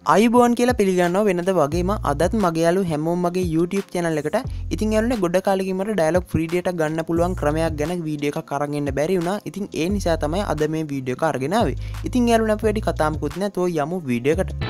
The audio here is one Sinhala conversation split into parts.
අයිබෝන් කියලා පිළිගන්නවා වෙනද වගේම අදත් මගේ යාළු හැමෝම මගේ YouTube channel එකට ඉතින් යාළුවනේ ගොඩ කාලෙකින් මට dialog free data ගන්න පුළුවන් ක්‍රමයක් ගැන වීඩියෝ එකක් අරන් එන්න බැරි වුණා. ඉතින් ඒ නිසා තමයි අද මේ වීඩියෝ එක අරගෙන ආවේ. ඉතින් යාළුවනේ අපි වැඩි කතා මොකුත් නැතෝ යමු වීඩියෝ එකට.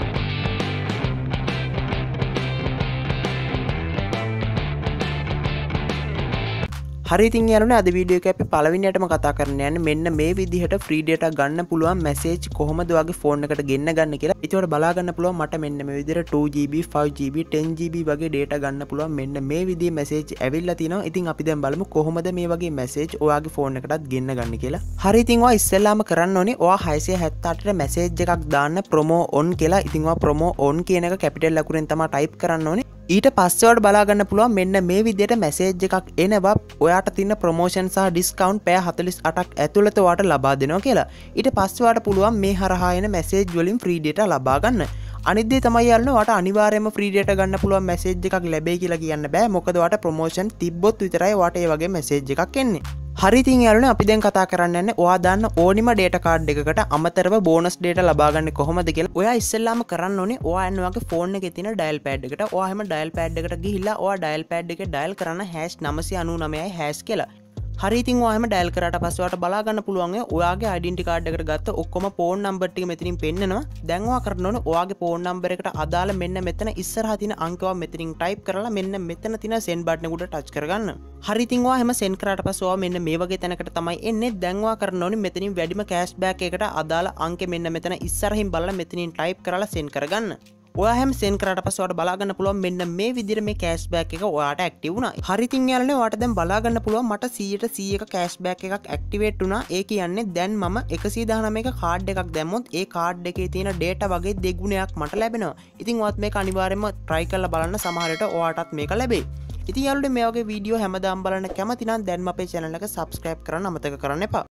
හරි ඉතින් යාළුවනේ අද වීඩියෝ එකේ අපි පළවෙනියටම කතා කරන්න යන්නේ මෙන්න මේ විදිහට free data ගන්න පුළුවන් message කොහොමද ඔයාගේ phone එකට ගෙන්න ගන්න කියලා. ඒකට බලා ගන්න පුළුවන් මට මෙන්න මේ විදිහට 2GB 5GB 10GB වගේ data ගන්න පුළුවන් මෙන්න මේ විදිහේ message ඇවිල්ලා තිනවා. ඉතින් අපි දැන් බලමු කොහොමද මේ වගේ message ඔයාගේ phone එකටත් ගෙන්න ගන්න කියලා. හරි ඉතින් ඔයා ඉස්සෙල්ලාම කරන්න ඕනේ ඔයා 678ට message එකක් දාන්න promo on කියලා. ඉතින් ඔයා promo on කියන එක capital ලකුණෙන් තමයි type කරන්න ඕනේ. ඊට පස්සේ ඔයාලට බලා ගන්න පුළුවන් මෙන්න මේ විදිහට මැසේජ් එකක් එනවා ඔයාට තියෙන ප්‍රොමෝෂන් සහ ඩිස්කවුන්ට් පැය 48ක් ඇතුළත ඔයාට ලබා දෙනවා කියලා. ඊට පස්සේ ඔයාට පුළුවන් මේ හරහා එන මැසේජ් වලින් ෆ්‍රී ඩේටා ලබා ගන්න. අනිත් දේ තමයි යාළුවනේ ඔයාට අනිවාර්යයෙන්ම ෆ්‍රී ඩේටා ගන්න පුළුවන් මැසේජ් එකක් ලැබෙයි කියලා කියන්න බෑ. මොකද ඔයාට ප්‍රොමෝෂන් තිබ්බොත් විතරයි ඔයාට ඒ වගේ මැසේජ් එකක් එන්නේ. හරි ඉතින් යාළුවනේ අපි දැන් කතා කරන්න යන්නේ ඔයා දාන්න ඕනිම ඩේටා කාඩ් එකකට අමතරව බෝනස් ඩේටා ලබා ගන්න කොහොමද කියලා. ඔයා ඉස්සෙල්ලාම කරන්න ඕනේ ඔයා යන්න ඔයාගේ ෆෝන් එකේ තියෙන ඩයල් පෑඩ් එකට. ඔයා හැම ඩයල් පෑඩ් එකට ගිහිල්ලා ඔයා ඩයල් පෑඩ් එකේ ඩයල් කරන්න #999# කියලා. හරි ඉතින් ඔයා හැම ඩයල් කරාට පස්සේ ඔයාට බලා ගන්න පුළුවන් ඔයාගේ ඩෙන්ටිටි කාඩ් එකට ගත්ත ඔක්කොම ෆෝන් නම්බර් ටික මෙතනින් පෙන්නනවා. දැන් ඔයා කරන්න ඕනේ ඔයාගේ ෆෝන් නම්බර් එකට අදාළ මෙන්න මෙතන ඉස්සරහා තියෙන අංක ඔයා මෙතනින් ටයිප් කරලා මෙන්න මෙතන තියෙන send බටන් එක උඩ ටච් කරගන්න. හරි ඉතින් ඔයා හැම send කරාට පස්සේ ඔයා මෙන්න මේ වගේ තැනකට තමයි එන්නේ. දැන් ඔයා කරන්න ඕනේ මෙතනින් වැඩිම කෑෂ්බෑක් එකකට අදාළ අංකෙ මෙන්න මෙතන ඉස්සරහින් බලලා මෙතනින් ටයිප් කරලා send කරගන්න. ඔයා හැම send කරාට පස්සේ ඔයාට බලා ගන්න පුළුවන් මෙන්න මේ විදිහට මේ කෑෂ්බෑක් එක ඔයාට ඇක්ටිව් වුණා. හරි ඉතින් යාළුවනේ ඔයාට දැන් බලා ගන්න පුළුවන් මට 100% කෑෂ්බෑක් එකක් ඇක්ටිවේට් වුණා. ඒ කියන්නේ දැන් මම 119ක කාඩ් එකක් දැම්මොත් ඒ කාඩ් එකේ තියෙන data වගේ දෙගුණයක් මට ලැබෙනවා. ඉතින් ඔයත් මේක අනිවාර්යයෙන්ම try කරලා බලන්න සමහර විට ඔයාටත් මේක ලැබෙයි. ඉතින් යාළුවනේ මේ වගේ වීඩියෝ හැමදාම බලන්න කැමති නම් දැන්ම අපේ channel එක subscribe කරන්න අමතක කරන්න එපා.